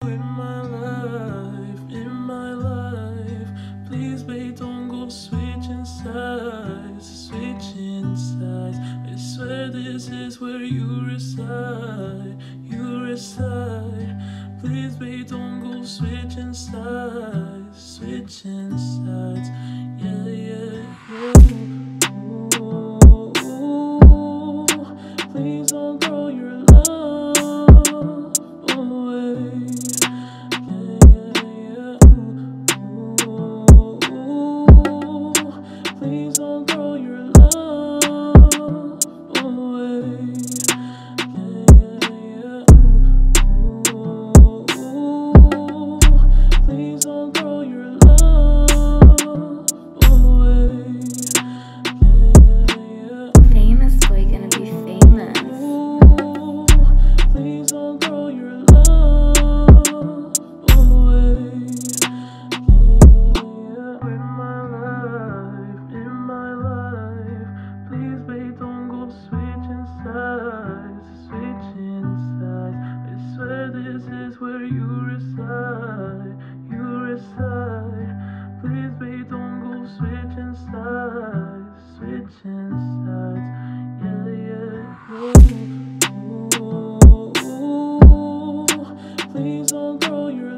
in my life. Please, babe, don't go switching sides, switching sides. I swear this is where you reside, you reside. Please, babe, don't go switching sides, switching sides. Yeah, yeah, yeah. Ooh, please don't throw your love away. Please don't throw your love away. Please don't throw your love away. Famous boy gonna be famous. Please don't throw your love away. In my life, please, babe, don't go switching sides, switching sides. I swear this is where you reside, you reside. Please, babe, don't go switching sides, switching sides. Yeah, yeah, yeah. Ooh, please don't throw your